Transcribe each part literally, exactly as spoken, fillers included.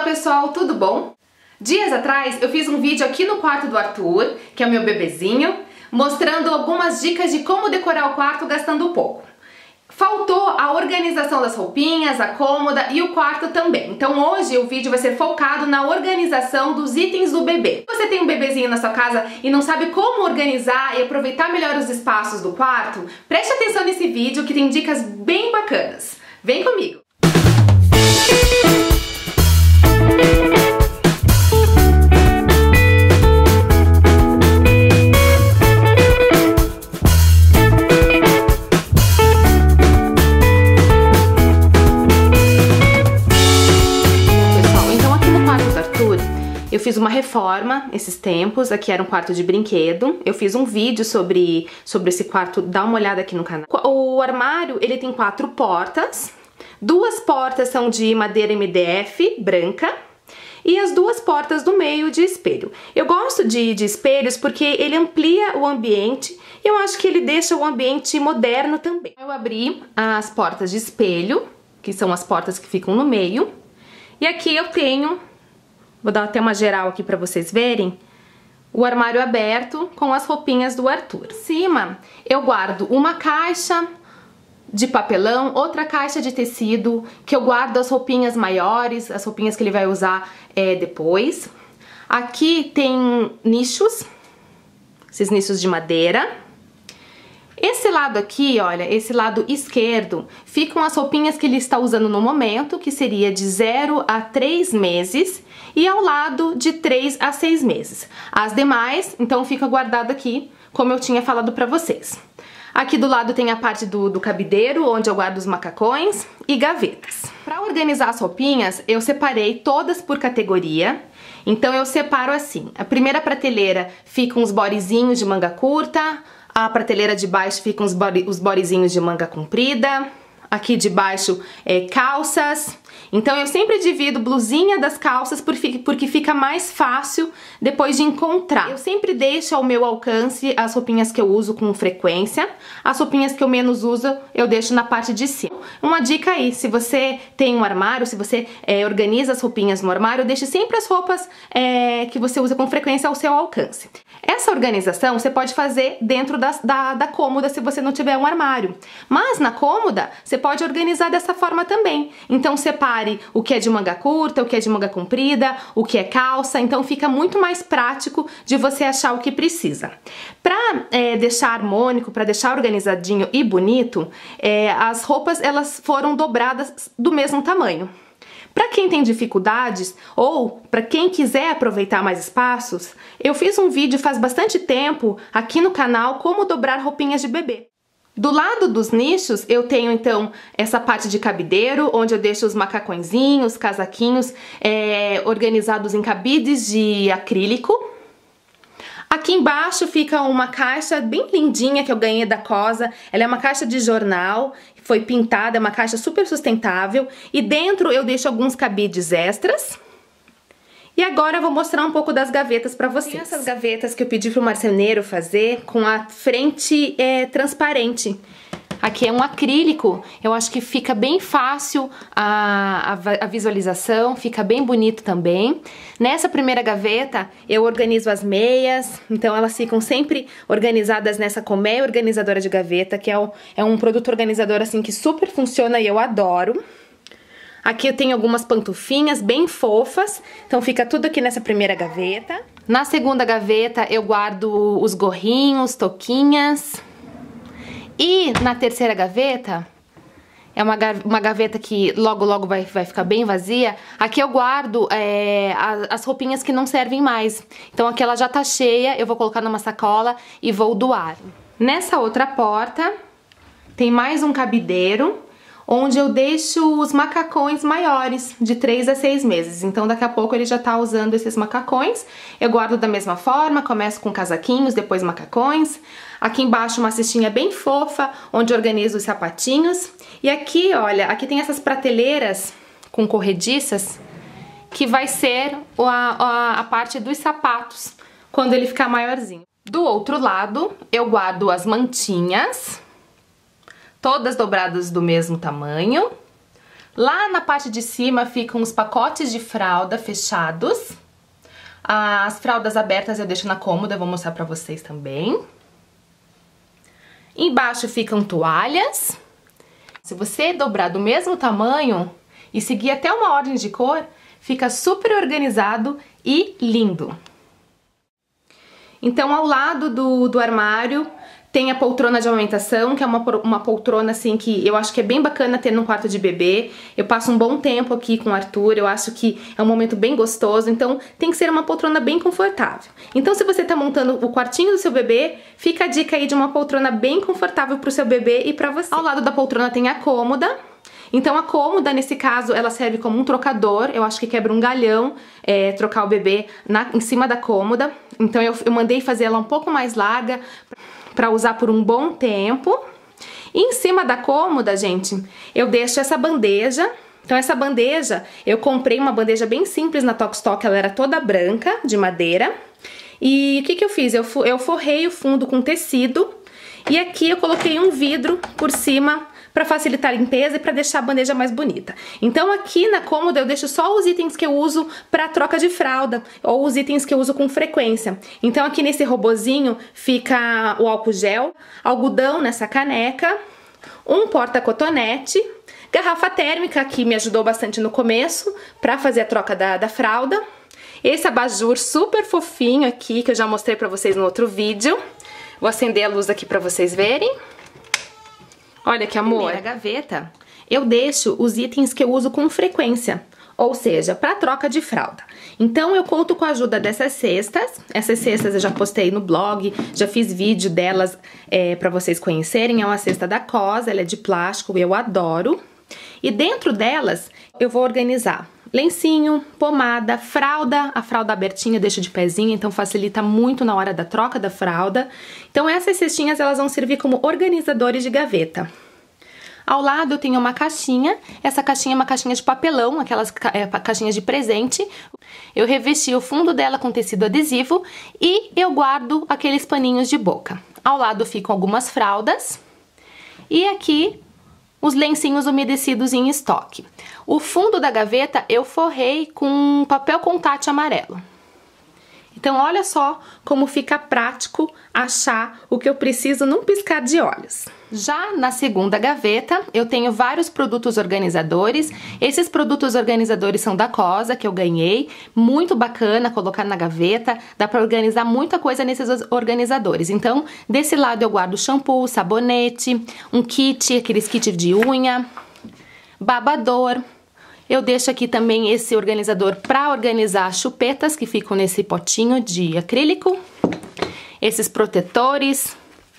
pessoal, tudo bom? Dias atrás eu fiz um vídeo aqui no quarto do Arthur, que é o meu bebezinho, mostrando algumas dicas de como decorar o quarto gastando pouco. Faltou a organização das roupinhas, a cômoda e o quarto também. Então hoje o vídeo vai ser focado na organização dos itens do bebê. Se você tem um bebezinho na sua casa e não sabe como organizar e aproveitar melhor os espaços do quarto, preste atenção nesse vídeo que tem dicas bem bacanas. Vem comigo! Eu fiz uma reforma esses tempos, aqui era um quarto de brinquedo. Eu fiz um vídeo sobre, sobre esse quarto, dá uma olhada aqui no canal. O armário, ele tem quatro portas. Duas portas são de madeira M D F, branca. E as duas portas do meio de espelho. Eu gosto de, de espelhos porque ele amplia o ambiente e eu acho que ele deixa o ambiente moderno também. Eu abri as portas de espelho, que são as portas que ficam no meio. E aqui eu tenho... Vou dar até uma geral aqui pra vocês verem. O armário aberto com as roupinhas do Arthur. Em cima eu guardo uma caixa de papelão, outra caixa de tecido, que eu guardo as roupinhas maiores, as roupinhas que ele vai usar é, depois. Aqui tem nichos, esses nichos de madeira. Esse lado aqui, olha, esse lado esquerdo, ficam as roupinhas que ele está usando no momento, que seria de zero a três meses, e ao lado de três a seis meses. As demais, então, fica guardado aqui, como eu tinha falado pra vocês. Aqui do lado tem a parte do, do cabideiro, onde eu guardo os macacões e gavetas. Para organizar as roupinhas, eu separei todas por categoria. Então eu separo assim, a primeira prateleira fica uns bodyzinhos de manga curta, a prateleira de baixo ficam os, body, os bodyzinhos de manga comprida, aqui de baixo é, calças. Então eu sempre divido blusinha das calças porque fica mais fácil depois de encontrar. Eu sempre deixo ao meu alcance as roupinhas que eu uso com frequência, as roupinhas que eu menos uso eu deixo na parte de cima. Uma dica aí, se você tem um armário, se você é, organiza as roupinhas no armário, deixe sempre as roupas é, que você usa com frequência ao seu alcance. Essa organização você pode fazer dentro da, da, da cômoda se você não tiver um armário. Mas na cômoda você pode organizar dessa forma também. Então separe o que é de manga curta, o que é de manga comprida, o que é calça. Então fica muito mais prático de você achar o que precisa. Para é, deixar harmônico, para deixar organizadinho e bonito, é, as roupas elas foram dobradas do mesmo tamanho. Para quem tem dificuldades ou para quem quiser aproveitar mais espaços, eu fiz um vídeo faz bastante tempo aqui no canal como dobrar roupinhas de bebê. Do lado dos nichos eu tenho então essa parte de cabideiro, onde eu deixo os macacõezinhos, casaquinhos é, organizados em cabides de acrílico. Aqui embaixo fica uma caixa bem lindinha que eu ganhei da Cosa. Ela é uma caixa de jornal, foi pintada, é uma caixa super sustentável. E dentro eu deixo alguns cabides extras. E agora eu vou mostrar um pouco das gavetas pra vocês. Tem essas gavetas que eu pedi pro marceneiro fazer com a frente é, transparente. Aqui é um acrílico, eu acho que fica bem fácil a, a, a visualização, fica bem bonito também. Nessa primeira gaveta eu organizo as meias, então elas ficam sempre organizadas nessa colmeia organizadora de gaveta, que é, o, é um produto organizador assim que super funciona e eu adoro. Aqui eu tenho algumas pantufinhas bem fofas, então fica tudo aqui nessa primeira gaveta. Na segunda gaveta eu guardo os gorrinhos, touquinhas. E na terceira gaveta, é uma, uma gaveta que logo logo vai, vai ficar bem vazia, aqui eu guardo é, as, as roupinhas que não servem mais. Então aqui ela já tá cheia, eu vou colocar numa sacola e vou doar. Nessa outra porta tem mais um cabideiro, onde eu deixo os macacões maiores, de três a seis meses. Então daqui a pouco ele já tá usando esses macacões. Eu guardo da mesma forma, começo com casaquinhos, depois macacões. Aqui embaixo uma cestinha bem fofa, onde eu organizo os sapatinhos. E aqui, olha, aqui tem essas prateleiras com corrediças, que vai ser a, a, a parte dos sapatos, quando ele ficar maiorzinho. Do outro lado, eu guardo as mantinhas, todas dobradas do mesmo tamanho. Lá na parte de cima ficam os pacotes de fralda fechados. As fraldas abertas eu deixo na cômoda, eu vou mostrar pra vocês também. Embaixo ficam toalhas. Se você dobrar do mesmo tamanho e seguir até uma ordem de cor, fica super organizado e lindo. Então, ao lado do, do armário, tem a poltrona de amamentação, que é uma, uma poltrona assim que eu acho que é bem bacana ter num quarto de bebê. Eu passo um bom tempo aqui com o Arthur, eu acho que é um momento bem gostoso, então tem que ser uma poltrona bem confortável. Então, se você tá montando o quartinho do seu bebê, fica a dica aí de uma poltrona bem confortável pro seu bebê e pra você. Ao lado da poltrona tem a cômoda. Então a cômoda, nesse caso, ela serve como um trocador. Eu acho que quebra um galhão é, trocar o bebê na, em cima da cômoda. Então eu, eu mandei fazer ela um pouco mais larga para usar por um bom tempo. E em cima da cômoda, gente, eu deixo essa bandeja. Então essa bandeja, eu comprei uma bandeja bem simples na Tokstok, ela era toda branca, de madeira. E o que que eu fiz? Eu, eu forrei o fundo com tecido e aqui eu coloquei um vidro por cima para facilitar a limpeza e para deixar a bandeja mais bonita. Então aqui na cômoda eu deixo só os itens que eu uso para troca de fralda ou os itens que eu uso com frequência. Então aqui nesse robozinho fica o álcool gel, algodão nessa caneca, um porta-cotonete, garrafa térmica que me ajudou bastante no começo para fazer a troca da, da fralda, esse abajur super fofinho aqui que eu já mostrei para vocês no outro vídeo. Vou acender a luz aqui para vocês verem. Olha que amor. Na gaveta eu deixo os itens que eu uso com frequência, ou seja, para troca de fralda. Então eu conto com a ajuda dessas cestas. Essas cestas eu já postei no blog, já fiz vídeo delas é, para vocês conhecerem. É uma cesta da Cosa, ela é de plástico, eu adoro. E dentro delas eu vou organizar lencinho, pomada, fralda. A fralda abertinha eu deixo de pezinho, então facilita muito na hora da troca da fralda. Então essas cestinhas elas vão servir como organizadores de gaveta. Ao lado eu tenho uma caixinha, essa caixinha é uma caixinha de papelão, aquelas ca é, caixinhas de presente. Eu revesti o fundo dela com tecido adesivo e eu guardo aqueles paninhos de boca. Ao lado ficam algumas fraldas e aqui os lencinhos umedecidos em estoque. O fundo da gaveta eu forrei com papel contact amarelo. Então olha só como fica prático achar o que eu preciso num piscar de olhos. Já na segunda gaveta eu tenho vários produtos organizadores. Esses produtos organizadores são da Cosa, que eu ganhei. Muito bacana colocar na gaveta, dá pra organizar muita coisa nesses organizadores. Então desse lado eu guardo shampoo, sabonete, um kit, aqueles kits de unha, babador. Eu deixo aqui também esse organizador para organizar chupetas que ficam nesse potinho de acrílico. Esses protetores.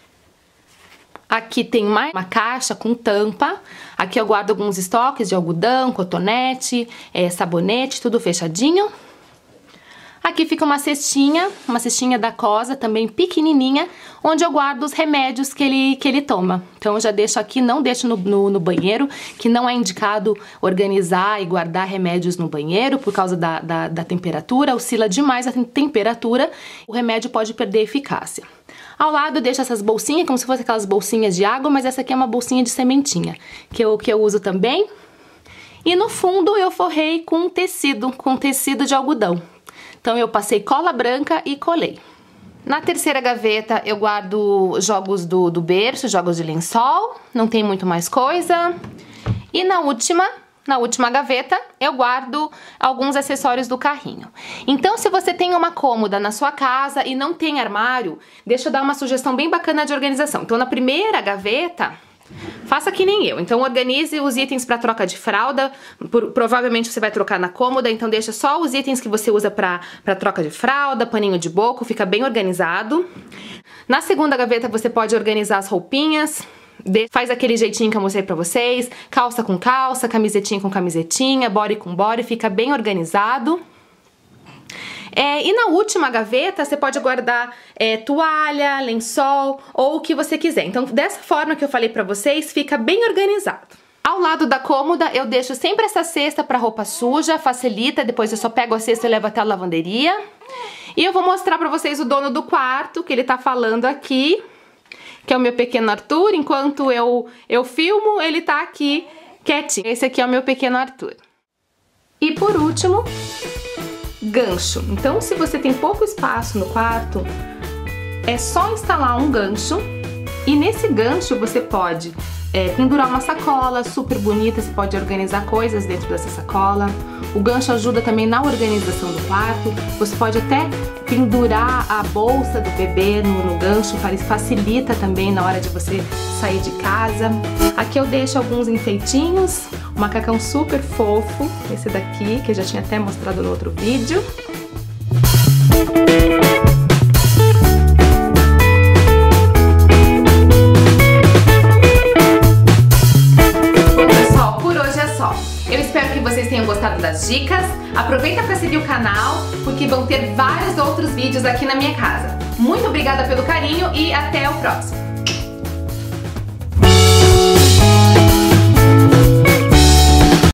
Aqui tem mais uma caixa com tampa. Aqui eu guardo alguns estoques de algodão, cotonete, é, sabonete, tudo fechadinho. Aqui fica uma cestinha, uma cestinha da Cosa, também pequenininha, onde eu guardo os remédios que ele, que ele toma. Então eu já deixo aqui, não deixo no, no, no banheiro, que não é indicado organizar e guardar remédios no banheiro por causa da, da, da temperatura, oscila demais a temperatura, o remédio pode perder eficácia. Ao lado eu deixo essas bolsinhas, como se fossem aquelas bolsinhas de água, mas essa aqui é uma bolsinha de sementinha, que eu, que eu uso também. E no fundo eu forrei com tecido, com tecido de algodão. Então eu passei cola branca e colei. Na terceira gaveta eu guardo jogos do, do berço, jogos de lençol, não tem muito mais coisa. E na última, na última gaveta eu guardo alguns acessórios do carrinho. Então se você tem uma cômoda na sua casa e não tem armário, deixa eu dar uma sugestão bem bacana de organização. Então na primeira gaveta, faça que nem eu, então organize os itens para troca de fralda, por, provavelmente você vai trocar na cômoda, então deixa só os itens que você usa para para troca de fralda, paninho de boca, fica bem organizado. Na segunda gaveta você pode organizar as roupinhas, de, faz aquele jeitinho que eu mostrei pra vocês, calça com calça, camisetinha com camisetinha, body com body, fica bem organizado. É, e na última gaveta você pode guardar é, toalha, lençol ou o que você quiser. Então dessa forma que eu falei pra vocês, fica bem organizado. Ao lado da cômoda eu deixo sempre essa cesta pra roupa suja, facilita, depois eu só pego a cesta e levo até a lavanderia. E eu vou mostrar pra vocês o dono do quarto, que ele tá falando aqui, que é o meu pequeno Arthur. Enquanto eu, eu filmo, ele tá aqui quietinho. Esse aqui é o meu pequeno Arthur. E por último, gancho. Então, se você tem pouco espaço no quarto, é só instalar um gancho e nesse gancho você pode é, pendurar uma sacola super bonita, você pode organizar coisas dentro dessa sacola. O gancho ajuda também na organização do quarto. Você pode até pendurar a bolsa do bebê no, no gancho, facilita também na hora de você sair de casa. Aqui eu deixo alguns enfeitinhos, um macacão super fofo, esse daqui, que eu já tinha até mostrado no outro vídeo. Bom, pessoal, por hoje é só. Eu espero que vocês tenham gostado das dicas. Aproveita para seguir o canal, porque vão ter vários outros vídeos aqui na minha casa. Muito obrigada pelo carinho e até o próximo!